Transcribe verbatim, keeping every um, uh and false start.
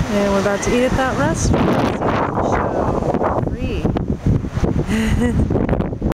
And we're about to eat at that restaurant. See the show. Free.